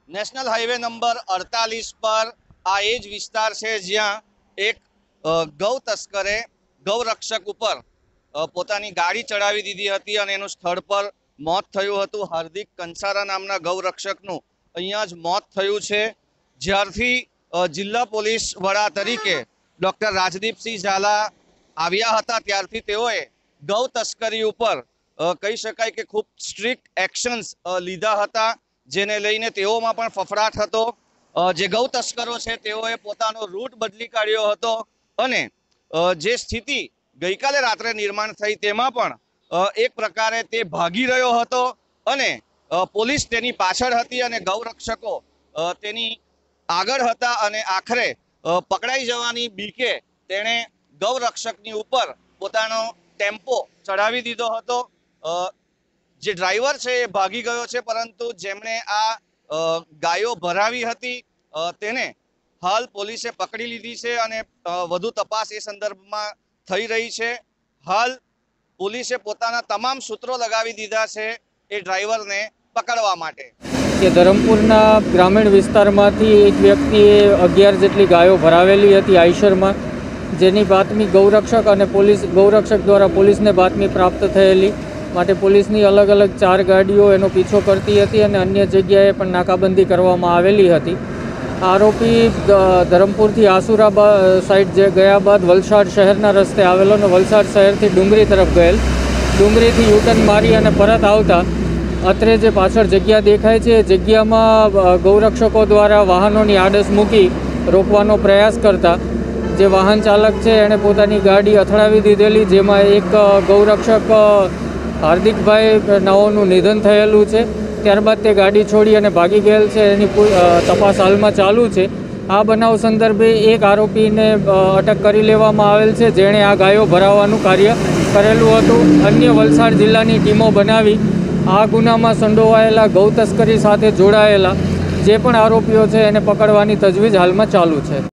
National highway number 48 पर आ as विस्तार है ज्यां एक गौ तस्करे गौरक्षक पर पोतानी गाड़ी चढ़ावी दीधी हती अने एनुं स्थळ पर मौत थयुं हतुं। हार्दिक कंसारा नामना गौरक्षकनुं अहींया ज मौत थयुं छे। ज्यारथी जिल्ला पोलीस वड़ा तरीके डॉक्टर राजदीपसिंह झाला આવ્યા હતા ત્યારથી તેઓએ ગૌ તસ્કરી ઉપર કહી શકાય કે ખૂબ સ્ટ્રિક્ટ એક્શન્સ લીધા હતા, જેને લઈને તેઓમાં પણ ફફડાટ હતો। જે ગૌ તસ્કરો છે તેઓએ પોતાનો રૂટ બદલી કાઢ્યો હતો અને જે સ્થિતિ ગઈકાલે રાત્રે નિર્માણ થઈ તેમાં પણ એક પ્રકારે તે ભાગી રહ્યો હતો અને પોલીસ તેની પાછળ હતી અને ગૌરક્ષકો તેની આગળ હતા અને આખરે પકડાઈ જવાની બીકે તેણે ગૌરક્ષકની ઉપર પોતાનો ટેમ્પો ચડાવી દીધો હતો। જે ડ્રાઈવર છે એ ભાગી ગયો છે, પરંતુ જેમણે આ ગાયો ભરાવી હતી તેને હાલ પોલીસે પકડી લીધી છે અને વધુ તપાસ એ સંદર્ભમાં થઈ રહી છે। હાલ પોલીસે પોતાના તમામ સૂત્રો લગાવી દીધા છે એ ડ્રાઈવરને પકડવા માટે। કે ધરમપુરના ગ્રામીણ વિસ્તારમાંથી એક વ્યક્તિએ 11 જેટલી ગાયો ભરાવેલી હતી આઈશરમાં, જેની બાતમી ગૌરક્ષક અને ગૌરક્ષક દ્વારા પોલીસને બાતમી પ્રાપ્ત થયેલી માટે પોલીસની અલગ અલગ 4 ગાડીઓ એનો પીછો કરતી હતી અને અન્ય જગ્યાએ પણ નાકાબંધી કરવામાં આવેલી હતી। આરોપી ધરમપુરથી આસુરા સાઈડ જે ગયા બાદ વલસાડ શહેરના રસ્તે આવેલો અને વલસાડ શહેરથી ડુંગરી તરફ ગયેલ, ડુંગરીથી યુટર્ન મારી અને પરત આવતા અત્રે જે પાછળ જગ્યા દેખાય છે એ જગ્યામાં ગૌરક્ષકો દ્વારા વાહનોની આડસ મૂકી રોકવાનો પ્રયાસ કરતા જે વાહન ચાલક છે એણે પોતાની ગાડી અથડાવી દીધેલી, જેમાં એક ગૌરક્ષક હાર્દિકભાઈ નાઓનું નિધન થયેલું છે। ત્યારબાદ તે ગાડી છોડી અને ભાગી ગયેલ છે, એની તપાસ હાલમાં ચાલુ છે। આ બનાવ સંદર્ભે એક આરોપીને અટક કરી લેવામાં આવેલ છે, જેણે આ ગાયો ભરાવવાનું કાર્ય કરેલું હતું। અન્ય વલસાડ જિલ્લાની ટીમો બનાવી આ ગુનામાં સંડોવાયેલા ગૌ તસ્કરી સાથે જોડાયેલા જે પણ આરોપીઓ છે એને પકડવાની તજવીજ હાલમાં ચાલુ છે।